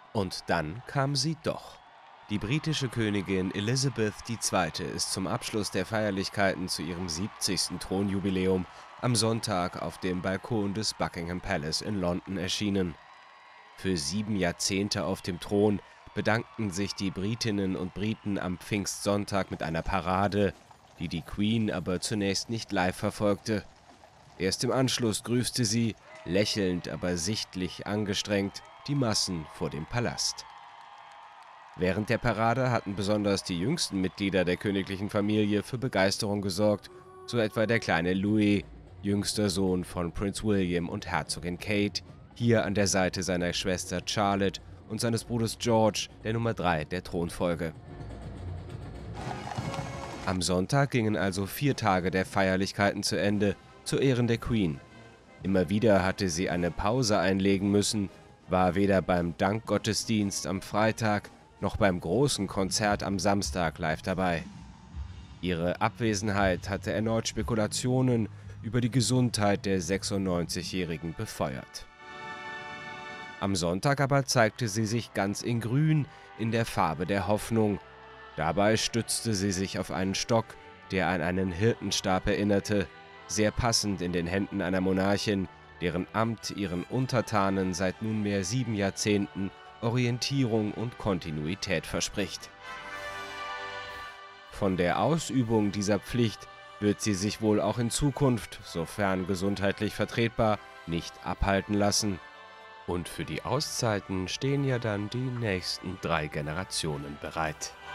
Und dann kam sie doch. Die britische Königin Elizabeth II. Ist zum Abschluss der Feierlichkeiten zu ihrem 70. Thronjubiläum am Sonntag auf dem Balkon des Buckingham Palace in London erschienen. Für 7 Jahrzehnte auf dem Thron bedankten sich die Britinnen und Briten am Pfingstsonntag mit einer Parade, die die Queen aber zunächst nicht live verfolgte. Erst im Anschluss grüßte sie, lächelnd, aber sichtlich angestrengt, die Massen vor dem Palast. Während der Parade hatten besonders die jüngsten Mitglieder der königlichen Familie für Begeisterung gesorgt, so etwa der kleine Louis, jüngster Sohn von Prinz William und Herzogin Kate, hier an der Seite seiner Schwester Charlotte und seines Bruders George, der Nummer 3 der Thronfolge. Am Sonntag gingen also 4 Tage der Feierlichkeiten zu Ende, zu Ehren der Queen. Immer wieder hatte sie eine Pause einlegen müssen, war weder beim Dankgottesdienst am Freitag noch beim großen Konzert am Samstag live dabei. Ihre Abwesenheit hatte erneut Spekulationen über die Gesundheit der 96-Jährigen befeuert. Am Sonntag aber zeigte sie sich ganz in Grün, in der Farbe der Hoffnung. Dabei stützte sie sich auf einen Stock, der an einen Hirtenstab erinnerte, sehr passend in den Händen einer Monarchin, deren Amt ihren Untertanen seit nunmehr 7 Jahrzehnten Orientierung und Kontinuität verspricht. Von der Ausübung dieser Pflicht wird sie sich wohl auch in Zukunft, sofern gesundheitlich vertretbar, nicht abhalten lassen. Und für die Auszeiten stehen ja dann die nächsten 3 Generationen bereit.